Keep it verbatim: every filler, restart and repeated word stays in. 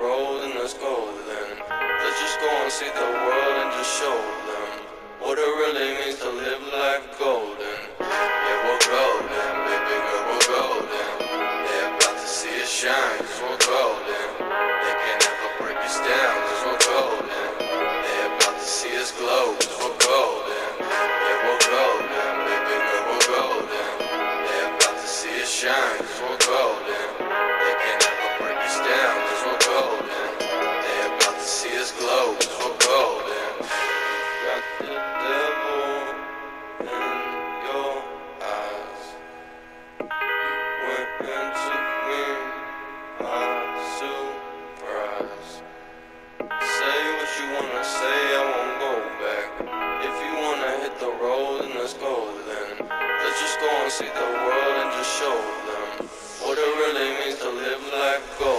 road and let's go then. Let's just go and see the world and just show them what it really means to live life golden. Yeah, we're golden, baby girl, we're golden. They're about to see us shine, cause we're golden. They can never break us down, cause we're golden. They're about to see us glow, cause we're golden. Yeah, we're golden, baby girl, we're golden. They're about to see us shine, cause we're golden. They can never break us down, cause we're golden. They're about to see us glow, cause we're golden. Got the devil in your eyes. You went and took me by surprise. Say what you wanna say, I won't go back. If you wanna hit the road, then let's go then. Let's just go and see the world and just show them what it really means to live life golden.